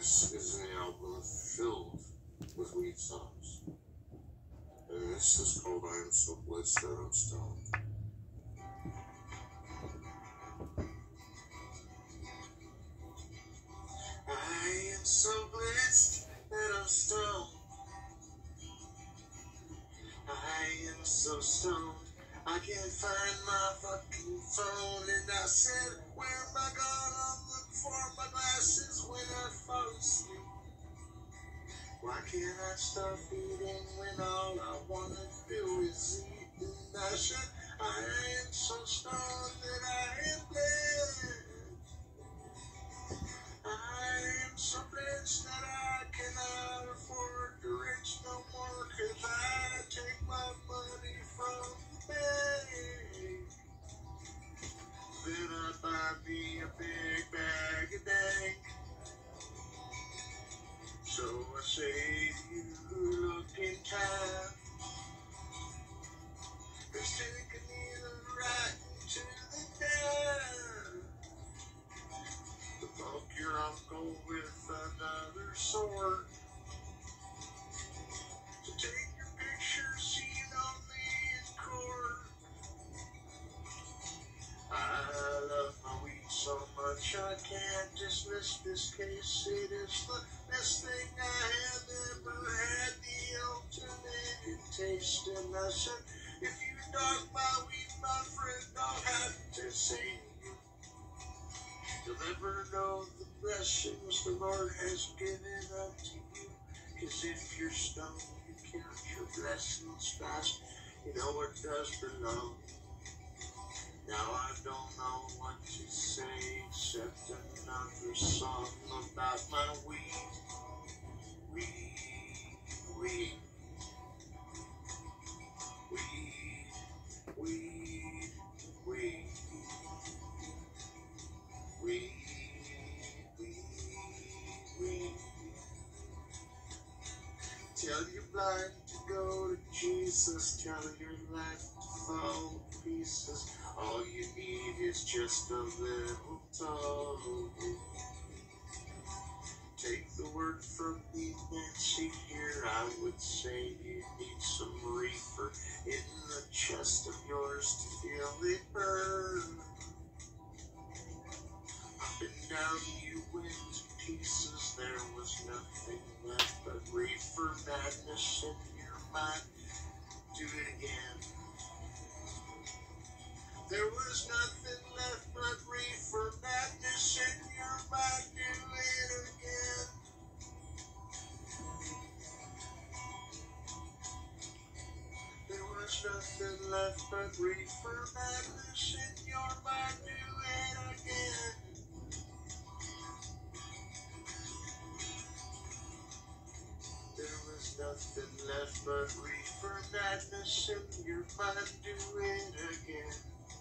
This is an album filled with weed songs. And this is called I Am So Blitzed That I'm Stoned. I am so blitzed that I'm stoned. I am so stoned I can't find my fucking phone. And I said, where am I gonna look for my glasses when I fall asleep? Why can't I stop eating when all I wanna do is eat? And I said, I am so stoned that I am blitzed. I am so blitzed that I cannot afford to rich no more, 'cause I take my money from the bank. Then I buy me a big bag of dank. So I say to you, look in time. Let's take a needle right into the dam. To poke your uncle with another sword. To take your picture seen only in court. I love my weed so much I can't dismiss this case. It is the best thing I have ever had, the ultimate taste. And I said, if you dog my weed, my friend, I'll have to say you. You'll never know the blessings the Lord has given unto you. 'Cause if you're stoned, you count your blessings fast. You know what does belong. Now I don't know what to say except another song about my weed. Weed, weed, weed, weed, weed, weed, weed, weed. Tell your blind to go to Jesus, tell your life to fall to pieces. All you need is just a little toll. Take the word from me, Nancy, here. I would say you need some reefer in the chest of yours to feel it burn. Up and down you went to pieces. There was nothing left but reefer madness in your mind. Do it again. There was nothing left but reefer madness in your mind. Do it again. There was nothing left but reefer madness in your mind. Do it again. There was nothing left but reefer madness in your mind. Do it again.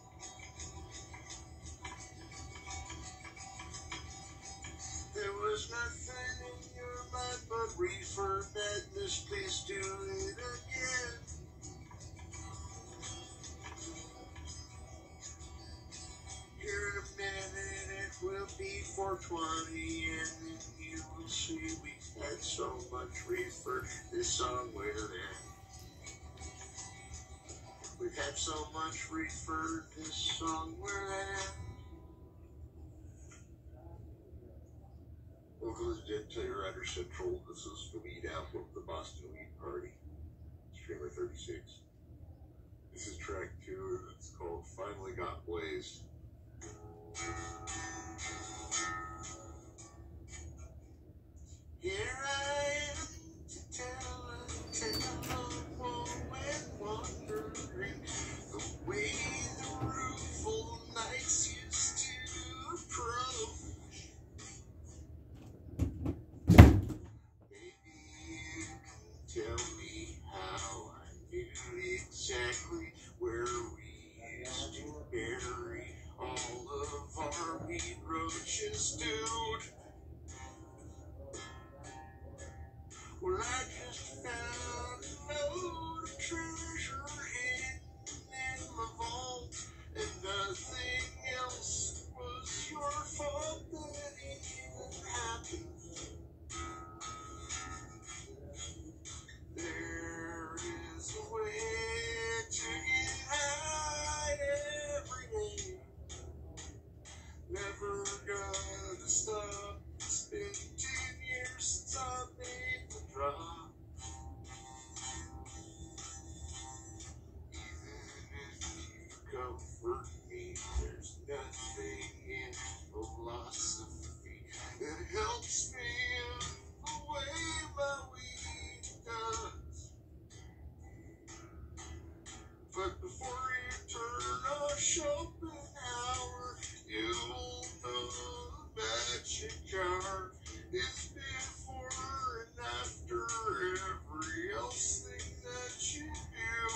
There was nothing in your mind but reefer madness. Please do it again. Here in a minute it will be 4:20, and then you will see we've had so much reefer. This song will end. We've had so much reefer. This song will end. Welcome to the Telluriders Central. This is the weed album of the Boston Weed Party. Streamer 36. This is track 2. It's called Finally Got Blazed. Here I am to tell a tale of woe and wandering, the way the rueful nights used to approach. Tell me how I knew exactly where we used to bury Never gonna stop. It's been 10 years since I made the drop. Even if you comfort me, there's nothing in philosophy that helps me the way my weed does. But before you turn off Schopenhauer, you'll know the magic hour is before and after every else thing that you do.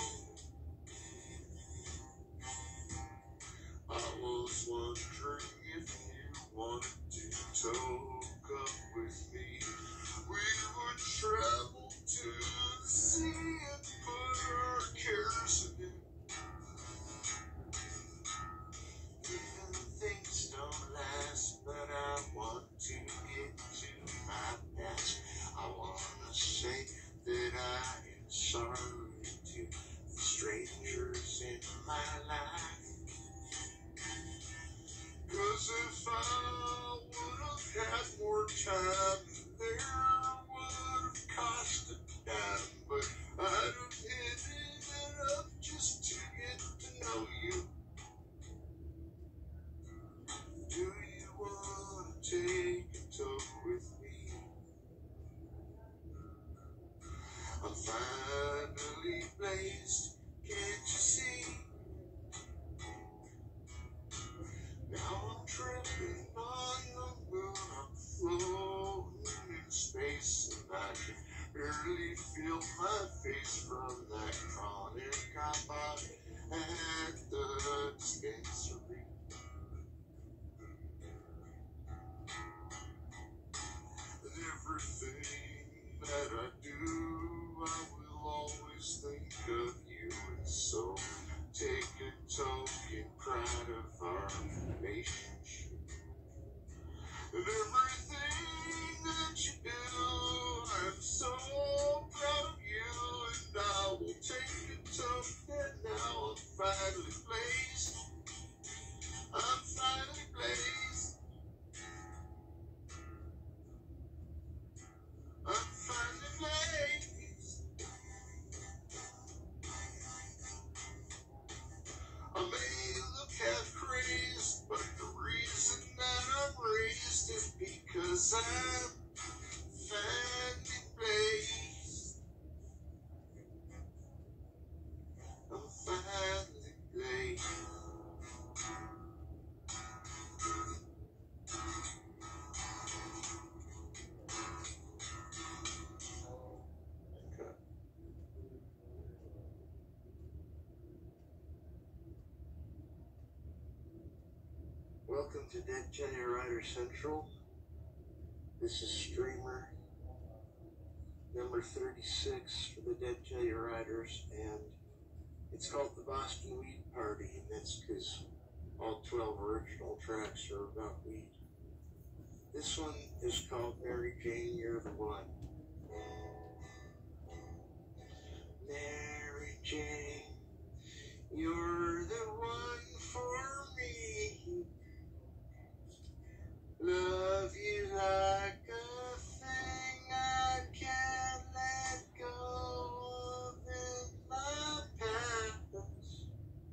I was wondering if you wanted to toke up with me. We would travel to the sea and put our cares in it. Even things don't last, but I want to get to my past. I want to say that I am sorry to the strangers in my life. 'Cause if I would have had more time, there would have cost a dime, but I'd have hidden it up just to get to know you. Do you want to take a toke with me? I'm finally blazed, can't you see? Now I'm tripping on the moon, I'm floating in space, and I can barely feel my face from that chronic I bought at the dispensary. And everything that I do, I will always think of you, and so take a token pride of our relationship. And everything that you do, I'm so proud of you, and I will take a token. Now I'm finally blazed. I'm finally blazed. I'm finally blazed. I may look half crazed, but the reason that I'm raised is because I'm finally blazed. I'm finally blazed. Welcome to Dead Telluriders Central. This is streamer number 36 for the Dead Telluriders, and it's called the Boston Weed Party, and that's because all 12 original tracks are about weed. This one is called Mary Jane, You're the One. Mary Jane, you're the one for me. Love you like a thing I can't let go of in my past.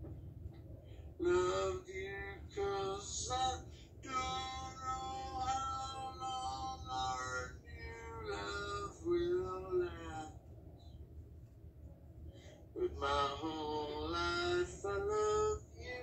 Loved you 'cause I don't know how long our new love will last. But my whole life I love you.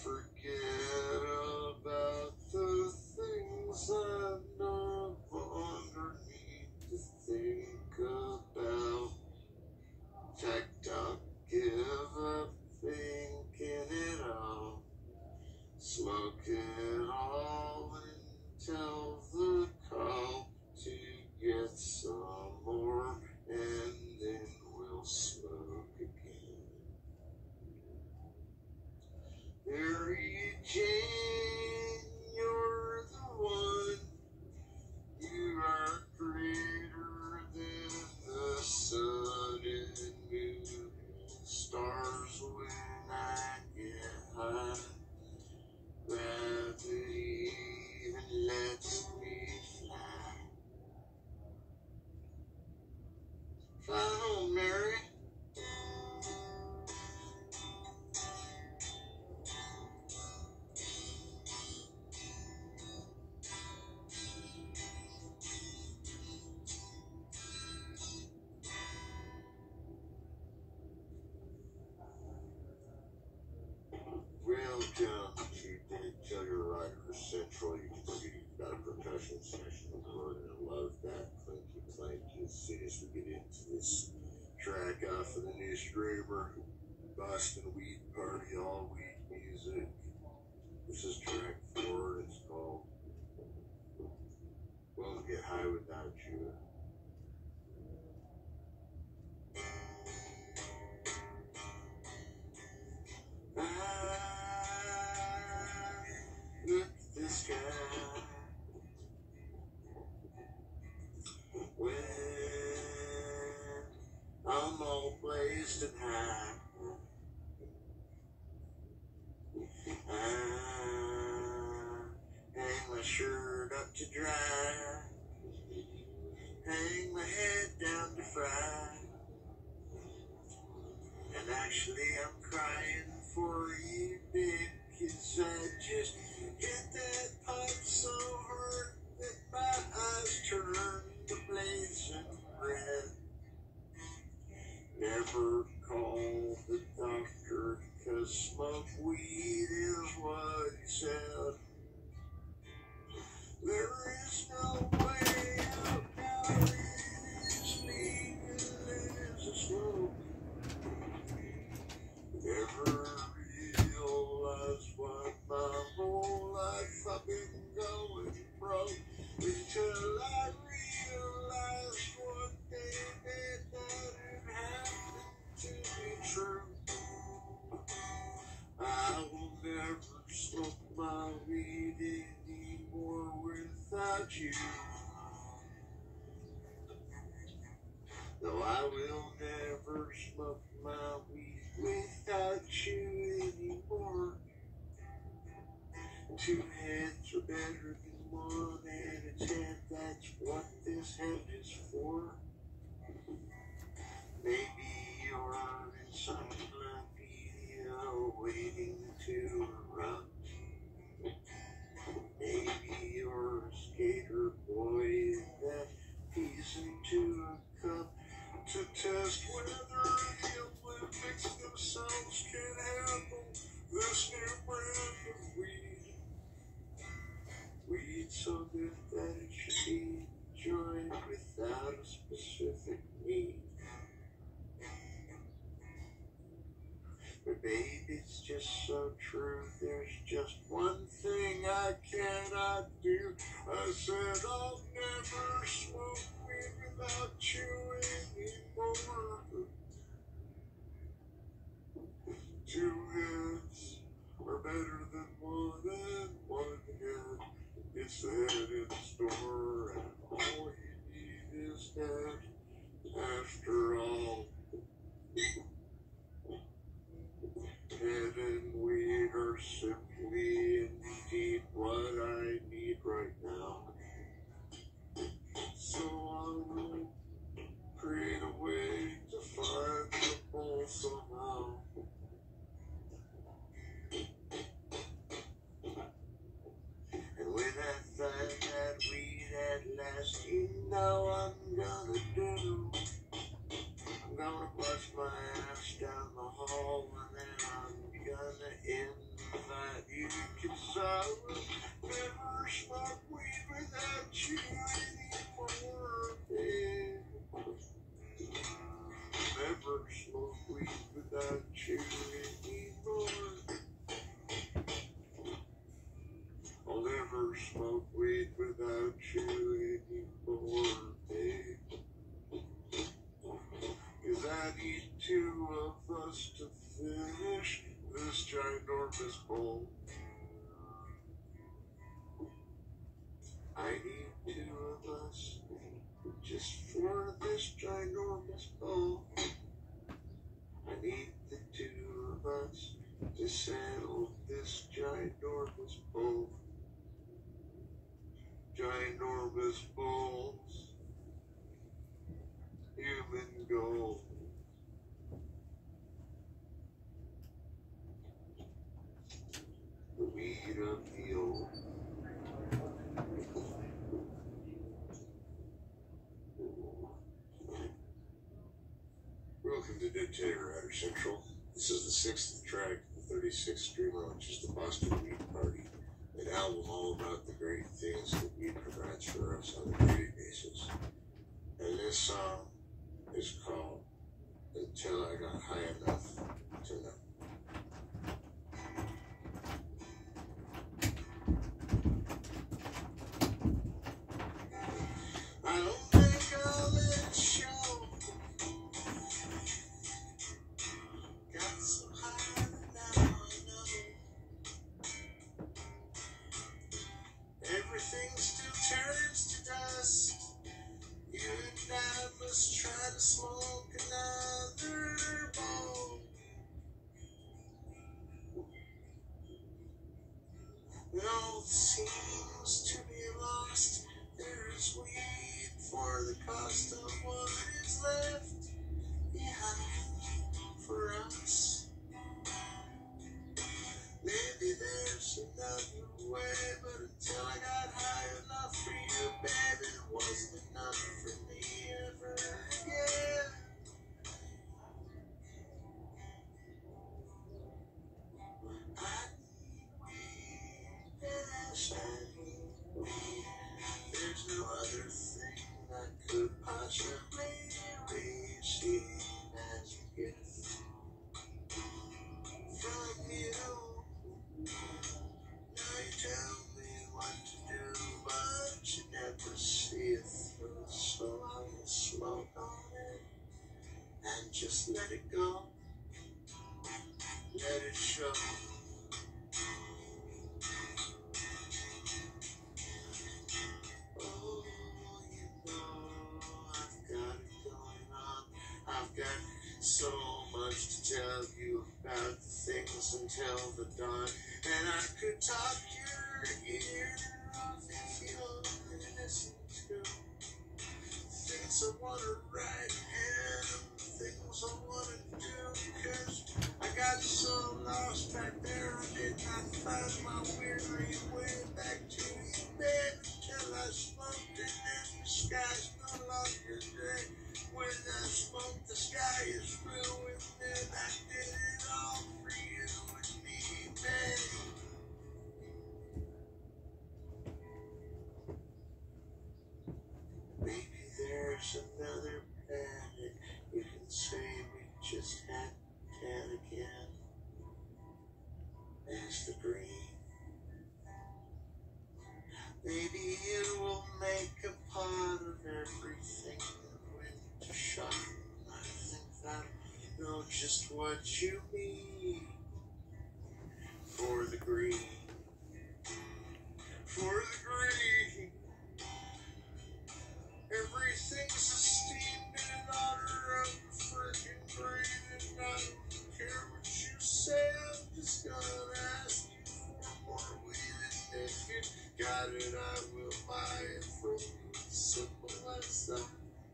forget about the things I no longer need to think about. In fact, I'll give up thinking it all. Smoke it all until the call to get some more, and then we'll smoke again. Mary Jane, you're the one. You are greater than the sun and moon and stars when I get high. Gravity even lets me fly. Fly home, Mary. Welcome to the Telluriders Central. You can see you've got a percussion section going, and I love that clinky clanky. As soon as we get into this track off of the new streamer, Boston Weed Party, all weed music. This is track 4. It's called Won't Get High Without You. Look at the sky when I'm all blazed and high. I hang my shirt up to dry, hang my head down to fry, and actually I'm crying for you, babe, 'cause I just hit that pipe so hard that my eyes turned to blazing red. Never call the doctor, 'cause smoke weed is what he said. There is no way out now, it is legal as a smoke. Never realized what my whole life I've been going broke, until I realized one day that it happened to be true. I will never smoke my weed anymore without you. No, I will never smoke my weed without you anymore. Two heads are better than one, and its head, that's what this head is for. Maybe you're in some encyclopedia waiting to erupt. Maybe you're a skater boy that pees into a cup to test whether the Olympics themselves can handle this new brand of weed. Weed so good that it should be enjoyed without a specific need. But babe, it's just so true. There's just one thing I cannot do. I said I'll never smoke weed without you anymore. Two heads are better than one, and one head. It's the head in the store, and all you need is that. After all, head and weed are simply indeed what I need right now. So I will create a way to find the bowl somehow. And when I find that weed at last, you know I'm gonna do. I'm gonna bust my ass down the hall, and then I'm gonna invite you anymore. I'll never smoke weed without you anymore, babe. 'Cause I need two of us to finish this ginormous bowl. I need two of us just for this ginormous bowl. I need the two of us to settle this ginormous bowl. Ginormous bowls, human gold. The weed of the old. Welcome to Telluriders Central. This is the 6th track, the 36th streamer, which is the Boston Weed Party, an album all about the great things that weed provides for us on a daily basis. And this song is called Until I Got High Enough to Know. I don't think I'll let it show. Got so high that now I know everything still turns to dust. You and I must try to smoke another bowl. When all seems to be lost, there is weed for the cost of what is left behind for us. Maybe there's another way, but until I got high enough for you, baby, it wasn't enough for me ever again. I need weed, yes, I need weed. There's no other thing I could possibly receive as a gift from you. Now you tell me what to do, but you never see it through. So I will smoke on it and just let it go. Let it show. Oh, you know I've got it going on. I've got so much to tell you about the things until the dawn. And I could talk your ear off if you only listen to things I wanna write and things I wanna do. 'Cause I got so lost back there, I did not find my weary way back to you, babe, until I smoked it and the sky's no longer gray. When I smoke, the sky is blue, and then I did it all for you and me, babe. Maybe there's another planet you can say we just had again. As the green. Maybe it will make a part of everything that went to shop. I think I know just what you mean. For the green. For the green. Everything's esteemed in honor of the freaking green. And I don't care what you say, I'm just gonna ask you for more weed. And if you got it, I will buy it from you. Simple as that.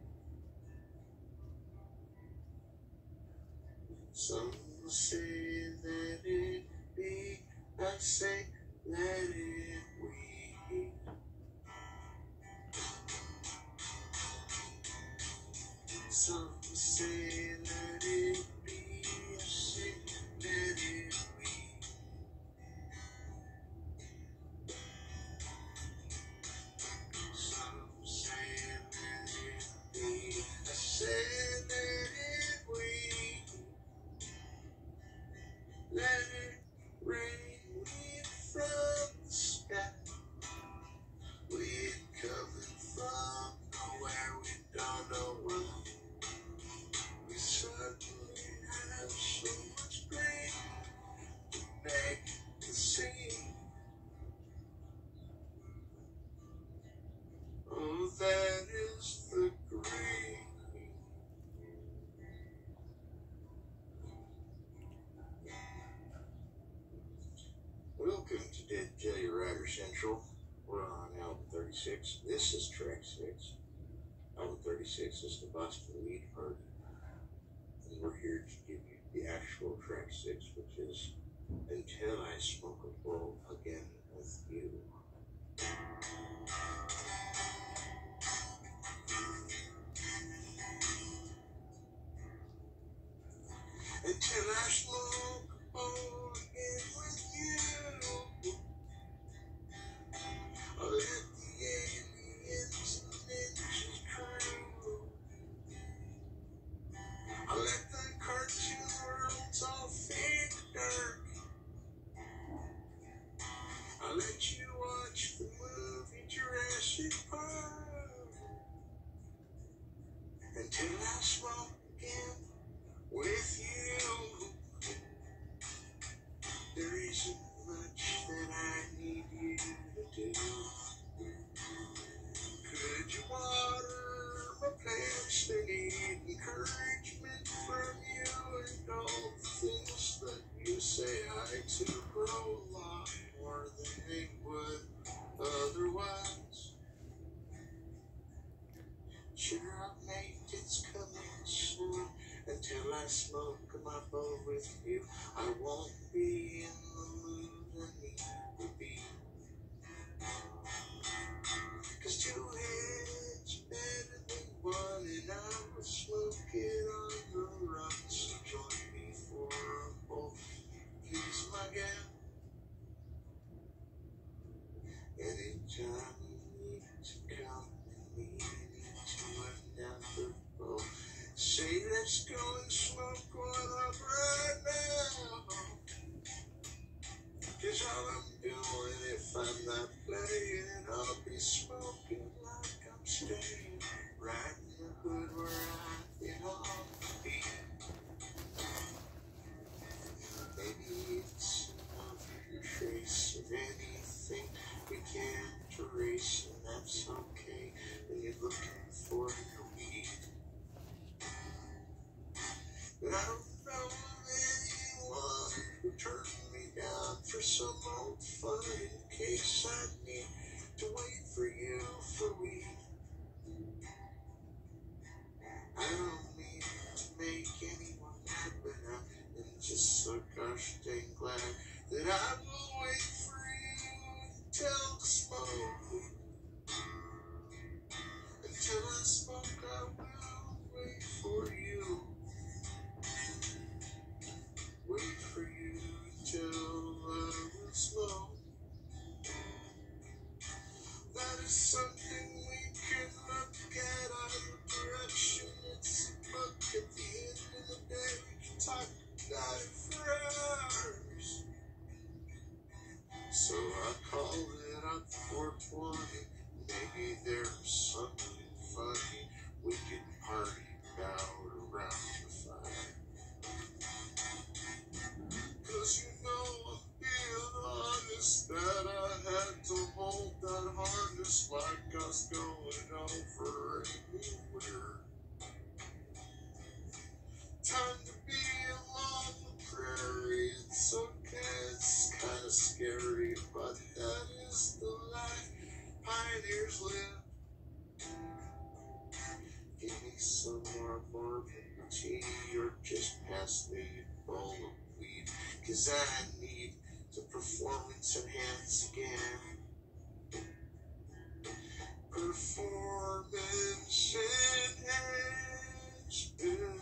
Some say let it be, I say let it be. Some say let it be, I say let it be. Some say let it be, I say let it be. Welcome to Telluriders Central. We're on album 36. This is track 6. Album 36 is the Boston Weed Party. And we're here to give you the actual track 6, which is Until I Smoke a Bowl Again with You. Until I smoke a bowl again with you, I'll let the aliens and ninjas crew. I'll let the cartoon worlds all fade to dark. I'll let you watch the movie Jurassic Park. Until I smoke again with you. There isn't much that I need you to do. Could you water my plants? They need encouragement from you, and all the things that you say I to grow a lot more than they would otherwise. Sugar up, mate, it's coming soon. Until I smoke my bowl with you, I won't be in the mood I need to be. 'Cause two heads are better than one, and I will smoke it on the run. So join me for a bowl, please, my gal. Anytime you need to come with me, to another bowl. Say let's go and smoke one up right now. 'Cause all I'm doing, if I'm not playing, I'll be smoking like I'm staying right in the hood where I belong to be. Maybe it's another trace of anything we can't erase, and that's okay when you're looking for your weed. But I don't know anyone who turned me down for some old fun in case I need to wait for you for weed. I don't mean to make anyone mad, but I'm just so gosh dang glad that I will wait for you until the smoke. Until I smoke, I will wait for you. Wait for you till I will smoke. That is something we can look at either direction. It's a book at the end of the day. We can talk about it for hours. So I call it up 420. Maybe there's something funny we can party about around the fire. 'Cause you know I'm being honest that I had to hold that harness like I was going over anywhere. Time to be along the prairie. It's okay, it's kind of scary, but that is the life pioneers live. Give me some more bourbon tea, or just pass me a bowl of weed. 'Cause I need the performance enhance again. Performance enhancement.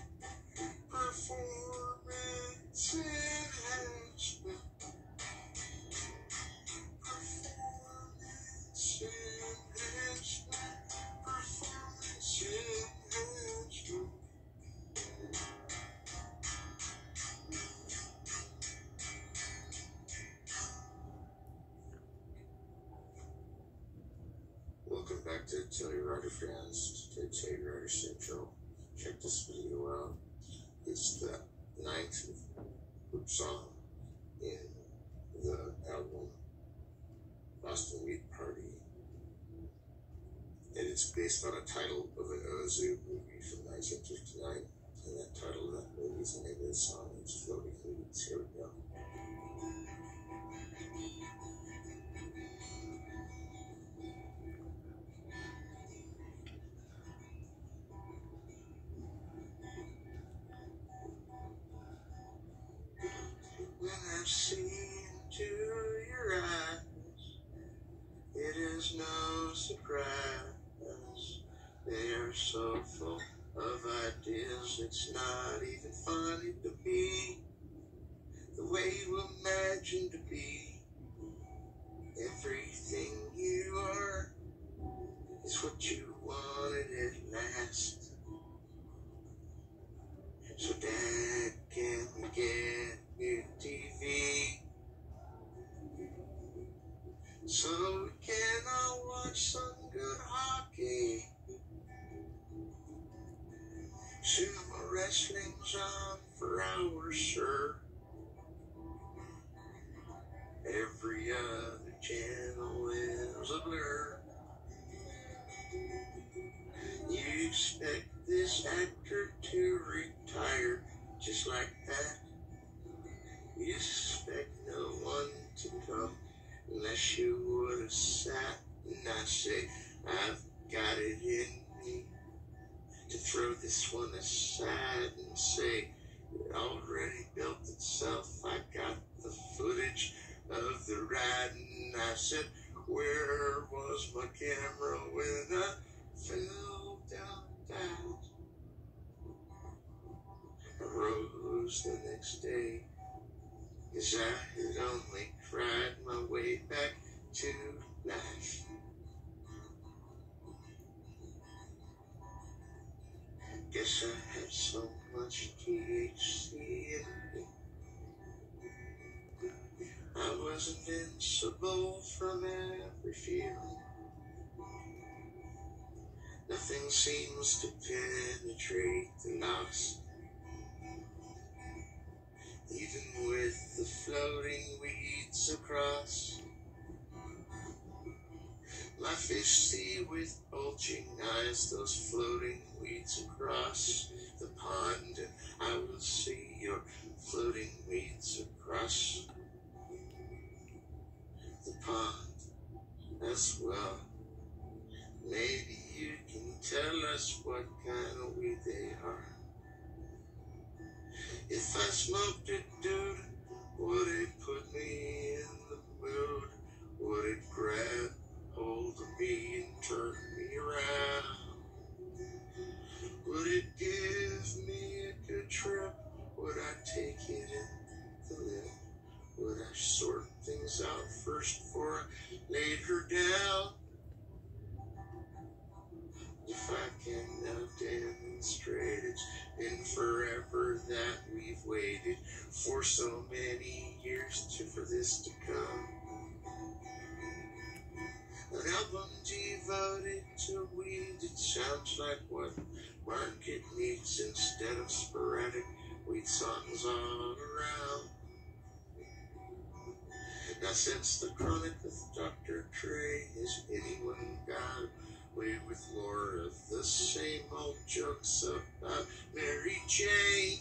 Performance enhancement. Performance enhancement. Performance enhancement. Welcome back to Telluriders fans, to Telluriders Central. Check this video out. It's the 9th song in the album Boston Weed Party. And it's based on a title of an Ozu movie from 1959. And that title of that movie is the name of the song. It's Floating Leaves. Here we go. when I see into your eyes, it is no surprise. They are so full of ideas, it's not even funny to me. The way you imagine to be, everything you are is what you wanted at last. So Dad, can we get new TV so we can all watch some good hockey? Sumo wrestling's on for hours, sir. Every other channel is a blur. You expect this actor to retire just like that? You expect no one to come unless you would have sat and I say, I've got it in me to throw this one aside and say, it already built itself. I got the footage of the ride and I said, where was my camera when I fell down? I rose the next day, 'cause I had only cried my way back to life. Guess I had so much THC in me. I was invincible from every fear. Nothing seems to penetrate the loss. Even with the floating weeds across. Life is sea with bulging eyes, those floating weeds across the pond, and I will see your floating weeds across the pond as well. Maybe you can tell us what kind of weed they are. If I smoked it, dude, would it put me in the mood? Would it grab hold of me and turn me around? Would it give me a good trip? Would I take it in the lip? Would I sort things out first before I laid her down? If I can now demonstrate, it's been forever that we've waited for so many years for this to come. An album devoted to weed, it sounds like what market needs instead of sporadic weed songs all around. Now since the chronic with Dr. Dre, has anyone got away with more of the same old jokes about Mary Jane?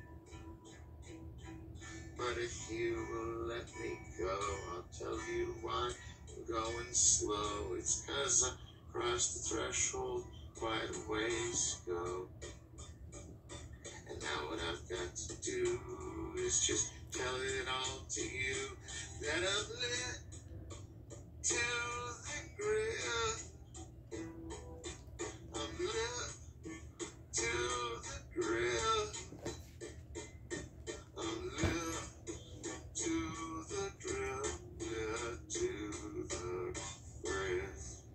But if you will let me go, I'll tell you why I'm going slow. It's 'cause I crossed the threshold quite a ways ago. And now what I've got to do is just tell it all to you, that I'm lit to the grill. I'm lit to the grill. I'm lit to the grill. Lit to the grill.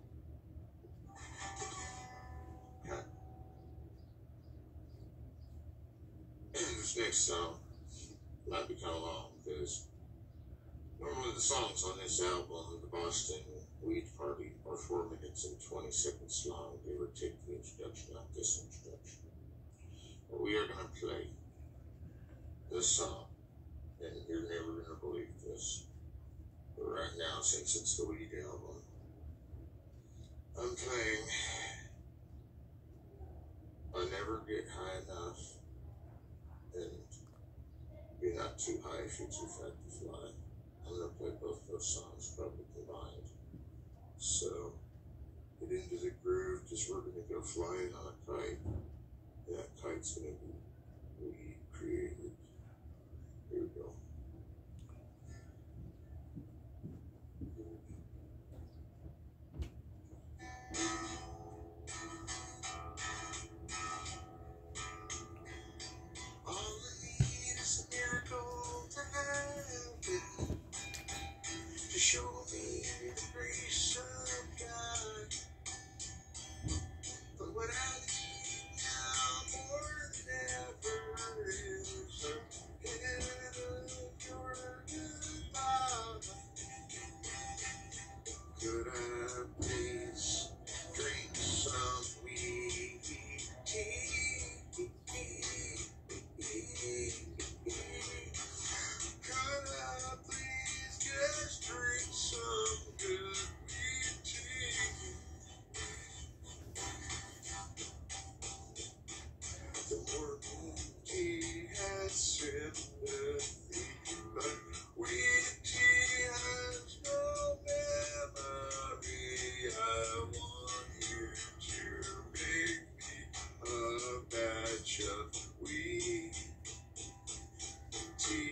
Cut. And this next song might be kind of long because normally the songs on this album, the Boston Weed Party, are 4 minutes and 20 seconds long. Give or take the introduction, not this introduction. But we are going to play this song, and you're never going to believe this. But right now, since it's the Weed album, I'm playing I Never Get High Enough, and You're Not Too High If You're Too Fat to Fly. I'm going to play both those songs probably combined. So, get into the groove, because we're going to go flying on a kite. That kite's going to be weed created. Here we go. but weed tea has no memory. I want you to make me a batch of weed tea.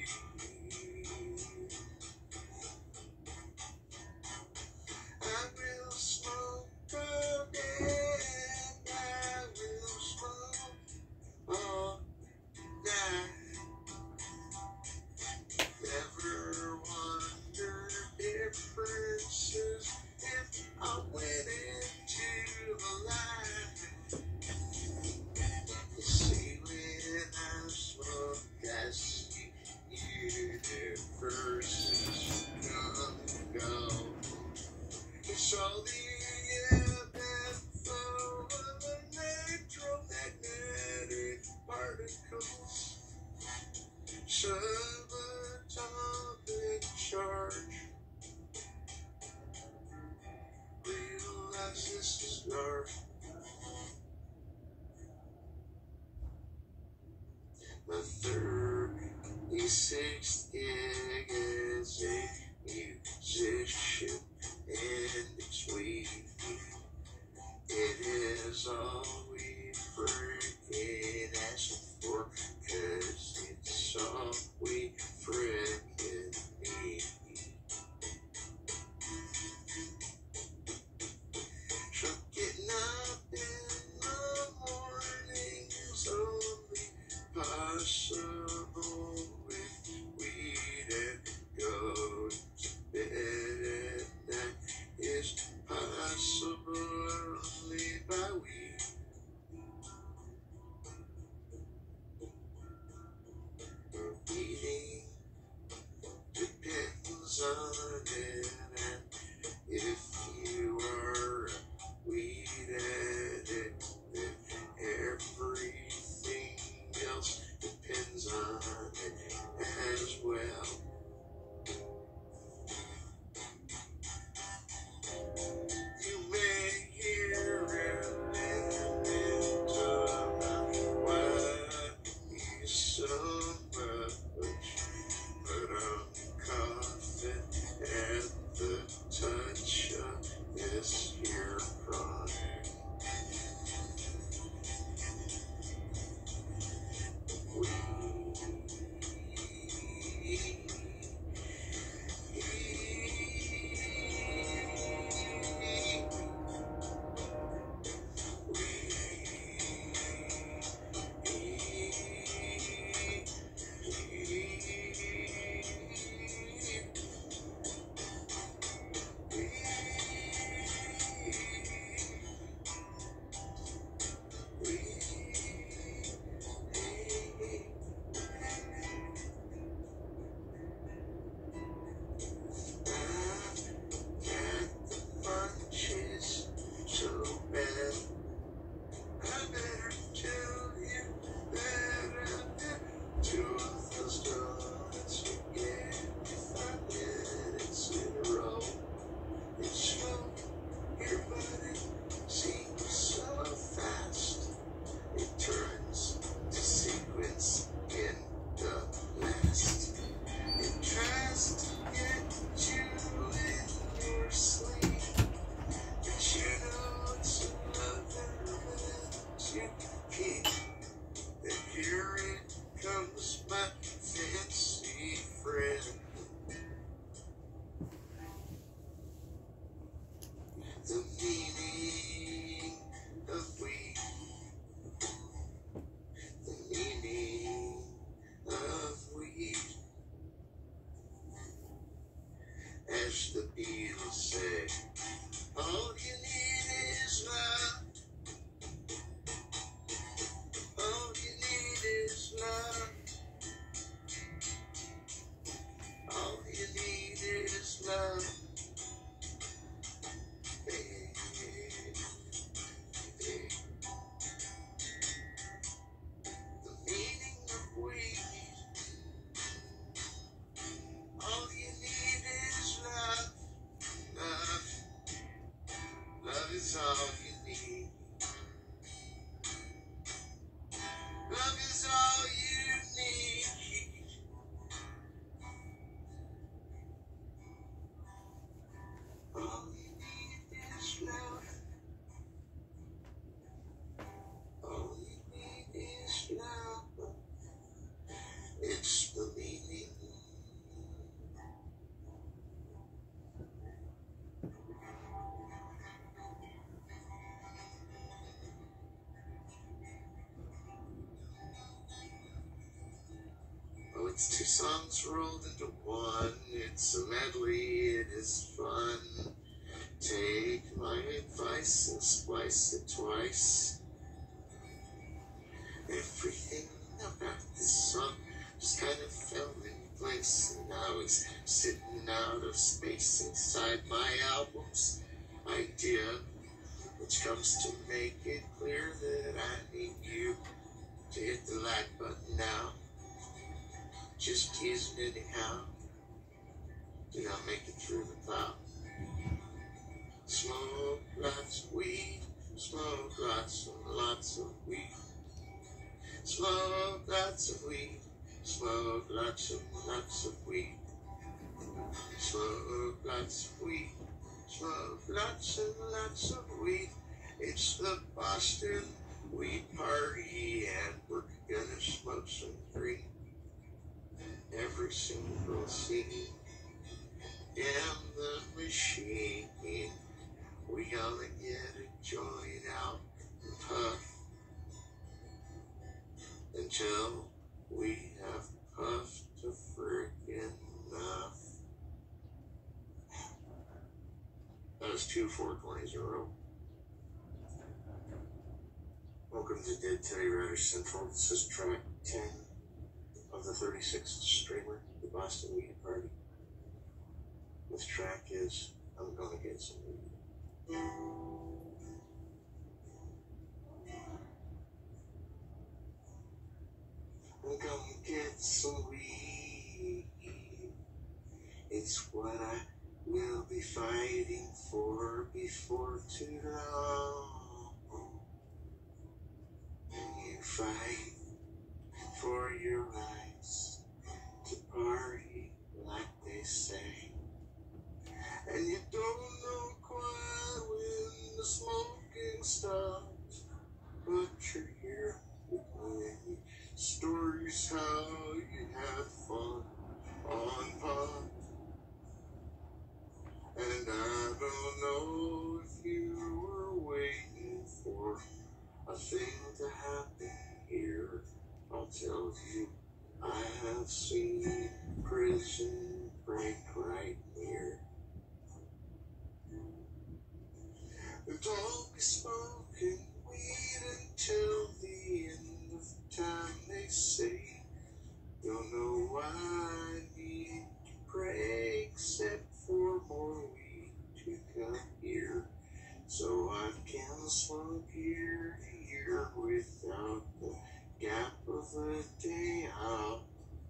I will smoke again. I will smoke all night. Never wondered differences if I went into the light. You see, when I smoke, I see universes come and go. It's all the ebb and flow of electromagnetic particles. Subatomic charge. Realize this is dark. My 36th gig as a musician, and it's weed. It is all we freaking ask for, 'cause it's all we freaking need. So getting up in the morning is only possible with weed, and go to bed at night is possible only by weed. Eating depends on it, and if you are a weed addict, then everything else depends on it as well. You may hear a little about why he's so much, but I'm coughing at the touch of this here product. The meaning of weed. The meaning of weed. As the Beatles say, all you need is love. All you need is love. All you need is love. It's two songs rolled into one. It's a medley, it is fun. Take my advice and splice it twice. Everything about this song just kind of fell in place, and now it's sitting out of space inside my album's idea, which comes to make it clear that I need you to hit the like button now. Just teasing anyhow. Do not make it through the cloud. Smoke lots of weed, smoke lots and lots of weed. Smoke lots of weed, smoke lots and lots of weed. Smoke lots of weed, smoke lots and lots of weed. It's the Boston Weed Party, and we're gonna smoke some green. Every single scene in the machine. We gonna get a joint out and puff until we have puffed a frickin' enough. That was 2 420s in a row. Welcome to Dead Telluriders Central. This is track 10 of the 36th streamer, the Boston Weed Party. This track is I'm Gonna Get Some Weed. I'm gonna get some weed. It's what I will be fighting for before too long. And you fight for your rights to party like they say. And you don't know quite when the smoking stops, but you're here with me. Stories how you had fun on pot. And I don't know if you were waiting for a thing to happen here. I'll tell you, I have seen prison break right near. Don't be smoking weed until the end of time, they say. Don't know why I need to pray, except for more weed to come here, so I can smoke year to year without the gap of a day out.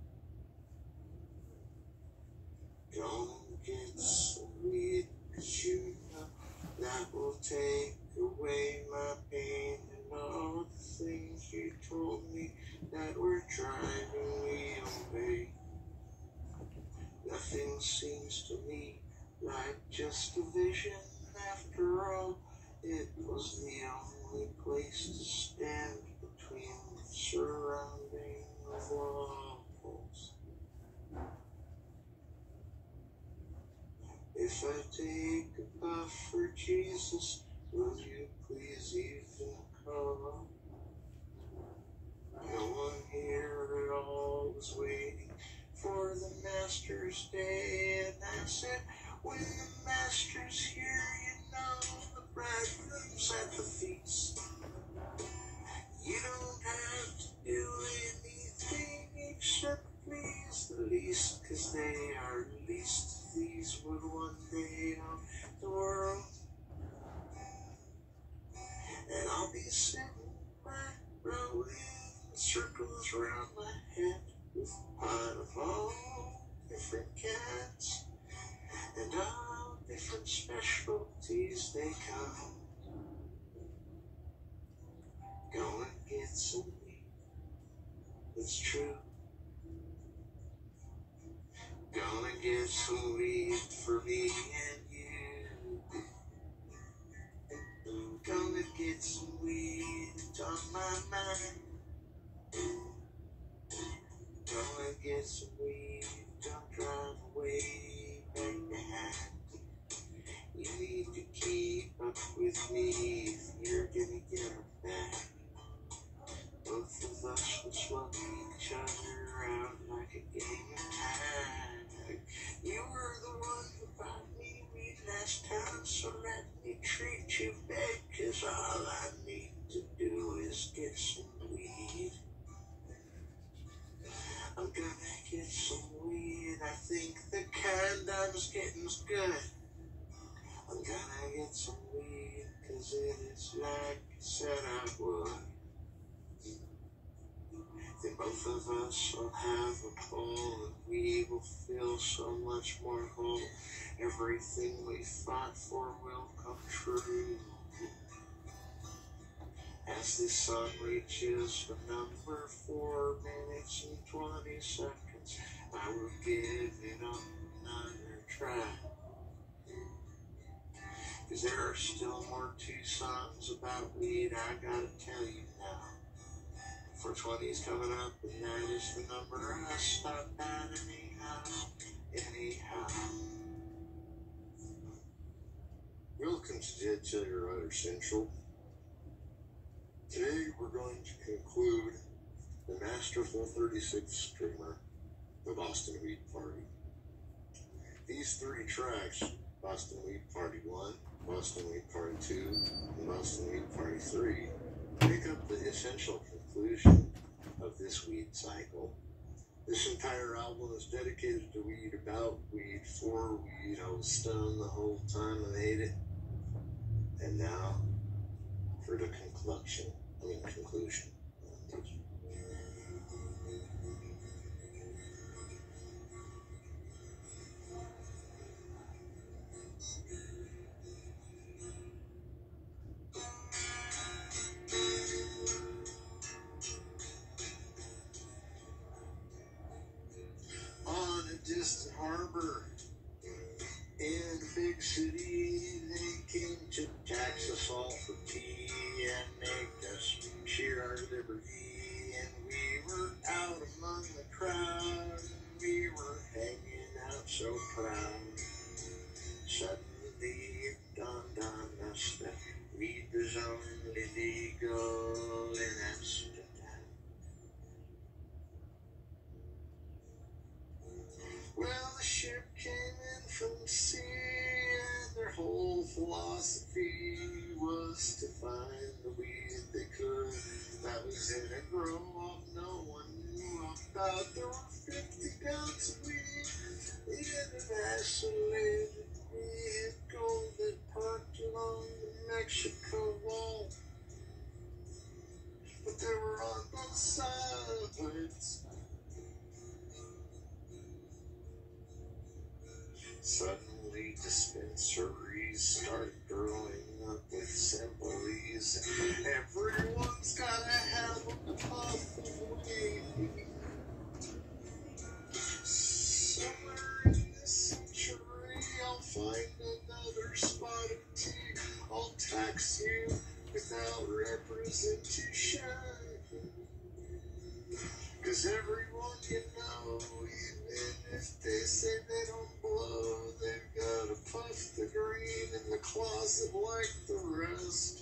Gonna get some weed, 'cause you know that will take away my pain and all the things you told me that were driving me away. Nothing seems to me like just a vision after all. It was the only place to stand between the surrounding walls. If I take a puff for Jesus, will you please even call? No one here at all was waiting for the Master's Day, and I said, when the Master's here, you know the bridegroom's at the feast. You don't have to do anything except please the least, 'cause they are least of these would one day own the world. And I'll be sitting back, rolling circles around my head with a pot of all different cats and all different specialties they come. Gonna get some weed, it's true. Gonna get some weed for me and you. Gonna get some weed, it's on my mind. Gonna get some weed, don't drive away back behind. You need to keep up with me if you're gonna get her back. Both of us will smoke each other out like a I think the kind I was getting's good. I'm gonna get some weed, 'cause it is like I said I would. Then both of us will have a pull, and we will feel so much more whole. Everything we fought for will come true. As this song reaches the number 4 minutes and 20 seconds, I will give it another try. 'Cause there are still more 2 songs about weed I gotta tell you now. 420 is coming up, and that is the number I stopped at anyhow. Welcome to Telluriders Central. Today we're going to conclude the masterful 36 streamer, the Boston Weed Party. These 3 tracks, Boston Weed Party 1, Boston Weed Party 2, and Boston Weed Party 3, make up the essential conclusion of this weed cycle. This entire album is dedicated to weed, about weed, for weed. I was stoned the whole time I made it. And now, for the conclusion. On a distant harbor in a big city, they came to tax us all for tea and make us share our liberty. And we were out among the crowd, and we were hanging out so proud. Suddenly it dawned on us that weed was only legal in Amsterdam. Well, the ship came in from the sea, and their whole philosophy was to find the weed they could. That was in a grow up no one knew about. There were 50 pounds of weed in an isolated vehicle that parked along the Mexico wall. But they were on both sides. Suddenly dispensaries started growing up with assemblies. Everyone's gotta have a puff of weed. Somewhere in this century I'll find another spot of tea. I'll tax you without representation. 'Cause everyone you know, even if they say they don't blow, they've got to puff the green in the closet like the rest.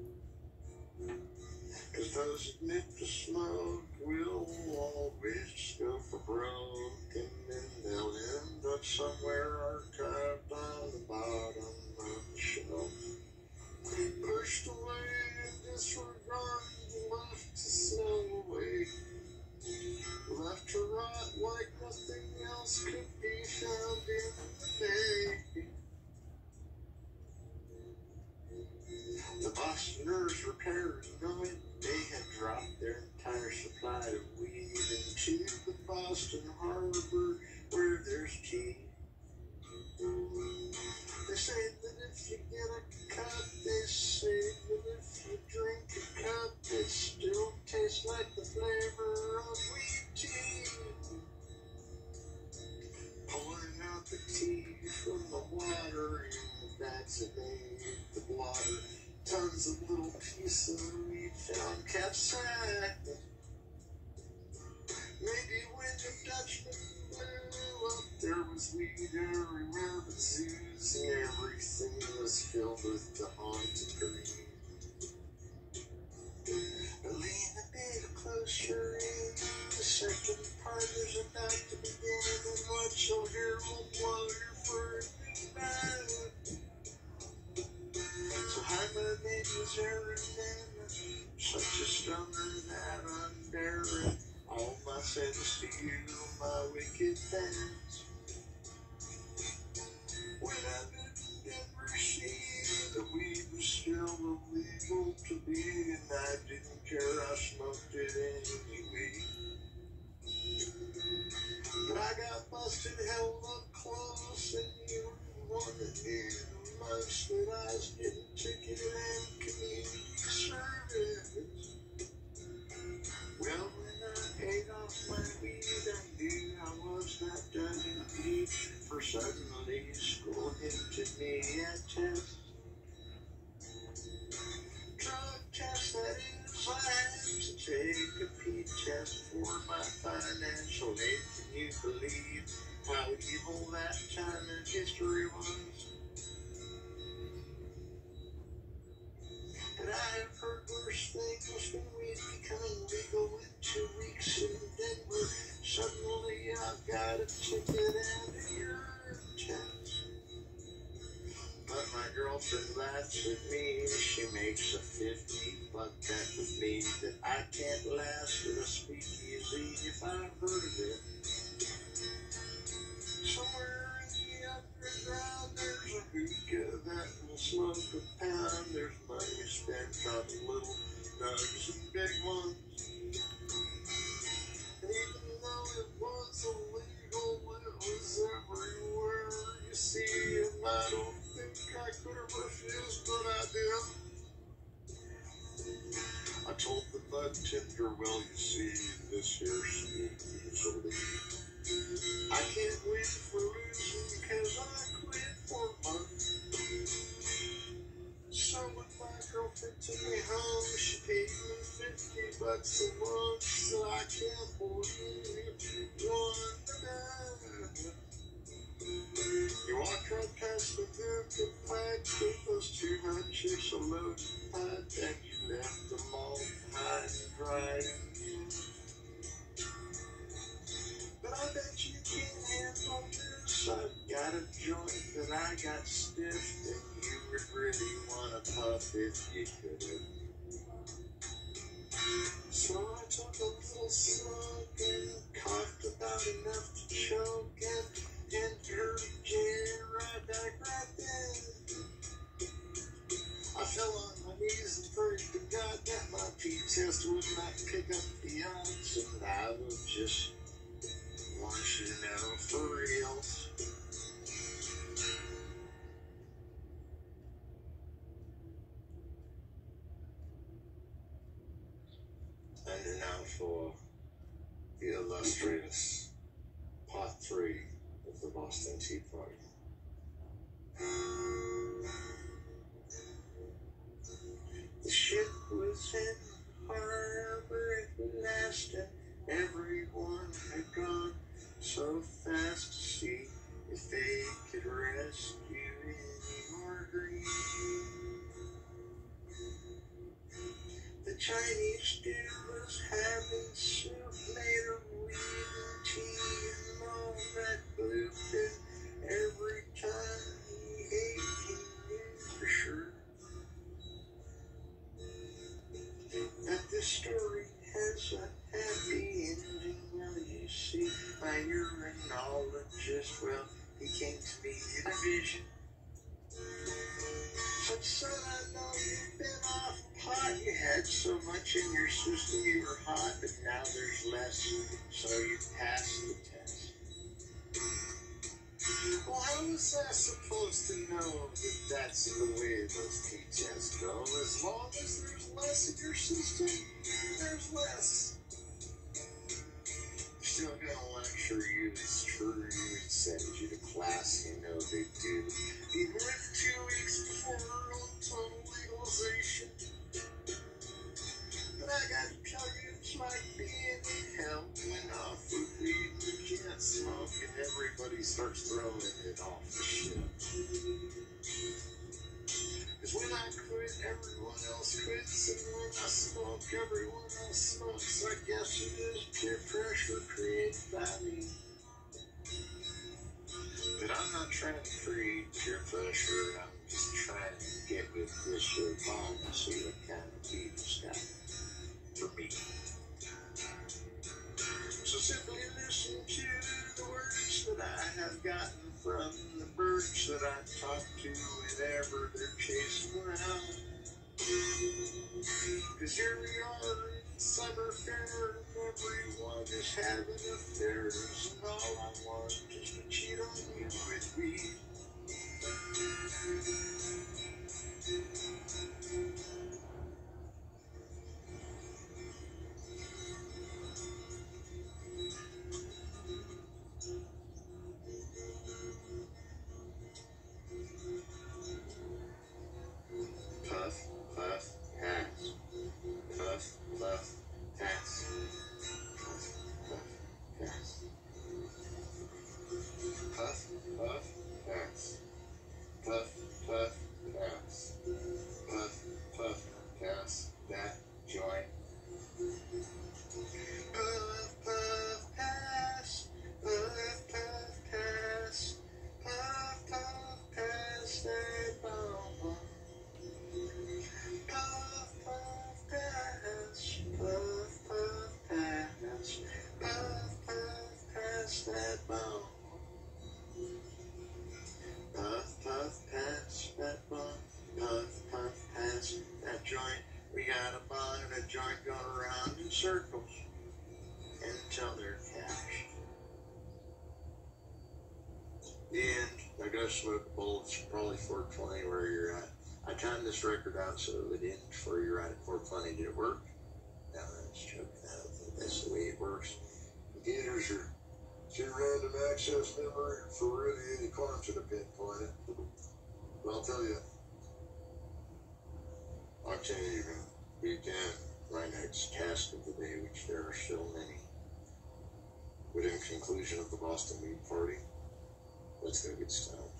'Cause those admit to smoke will always go for broke, and then they'll end up somewhere archived on the bottom of the shelf. Pushed away and disregarded, left to smell away. Left to rot like nothing else could be found in the bay. The Bostoners were paranoid. They had dropped their entire supply of weed into the Boston Harbor where there's tea. They say that if you get a cup, they say that if you drink a cup, it still tastes like the flavor of weed tea. Pulling out the tea from the water in the vats that made the blotter. Tons of little pieces of weed found capsized. Maybe when the Dutchman blew up, there was weed everywhere but zoos, and everything was filled with the haunted green. Lean a bit closer in, the second part is about to begin, and what you'll hear will blow your first mind. So hi, my name is Aaron, and I'm such a stoner that I'm daring all my sins to you, my wicked fans. to be, and I didn't care, I smoked it anyway. But I got busted, held up close, and you were one of the most that I was getting ticket and community service. Well, when I ate off my weed, I knew I was not done indeed, for suddenly school hinted me at test. Drug test, that is, I had to take a P test for my financial aid. Can you believe how evil that time in history was? And I have heard worse things when weed becoming legal in 2 weeks in Denver. Suddenly I've got a ticket and a urine test. But my girlfriend laughs at me, she makes a $50 bet with me that I can't last in a speakeasy if I've heard of it. Somewhere in the underground there's a hookah that will smoke a pound. There's money spent on little nugs and big ones. And even though it was illegal, it was everywhere. You see, and I don't think I could have refused, but I did. I told the bud tender, well, you see, this here speakeasy, I can't win for losing, cause I quit for fun. So when my girlfriend took me home, she paid me $50 a month, so I can't believe one. You walk right past the good flag with those 200 chicks a load of pot, and you left them all high and dry. But I bet you can't handle this. I've got a joint that I got stiffed, and you would really want to puff if you could. So I took a little smoke and coughed about enough to choke and entered jail right then. I fell on my knees and prayed to God that my P-test would not pick up the odds, and I would just want you to know for real. And now for the illustrious part 3 of the Boston Tea Party. The ship was in harbor at last, and everyone had gone so fast to see if they could rescue any more green. The Chinese dude was having soup made of weed and tea and all that gluten. Every time he ate, he knew for sure that this story has a happy ending. Well, you see, my urinologist, well, he came to me in a vision. But son, I know you've been off pot. You had so much in your system, you were hot, but now there's less, so you passed the test. Well, how was I supposed to know that that's the way those P-tests go? As long as there's less in your system, there's less. They're still gonna lecture you, it's true, and send you to class, you know they do. Even with 2 weeks before total legalization. But I gotta tell you, it's like being in hell when off with weed and you can't smoke and everybody starts throwing it off the ship. Cause when I quit, everyone else quits, and when I smoke, everyone else smokes. I guess it is peer pressure created by me. But I'm not trying to create peer pressure, I'm just trying to get with this here bond and see what kind of weed it's got for me. So simply listen to the words that I have gotten from the birds that I talk to whenever they're chasing around. Cause here we are in summer fair, and everyone is having affairs, and all I want is to cheat on you with weed. Puff, puff, pass. Puff, puff, pass. Puff, puff, pass. Puff, puff, pass. Puff, puff, pass. Puff, puff, pass. That joint. Puff, puff, pass. Puff, puff, pass. Puff, puff, pass. That bomb. Puff, puff, pass. Puff, puff, pass. Puff, puff, pass. That bomb. Puff, puff, pass that blunt. Puff, puff, pass that joint. We got a bong and a joint going around in circles until they're cashed. The end. I gotta smoke a bowl. It's probably 4:20 where you're at. I timed this record out so it would end before you're at 4:20. Did it work? No, that's joking. I don't think that's the way it works. Computers are too random access memory for really any quantum to pinpoint it. But I'll tell you, Octavian, weekend, my next task of the day, which there are still many. But in conclusion of the Boston Weed Party, let's go get stoned.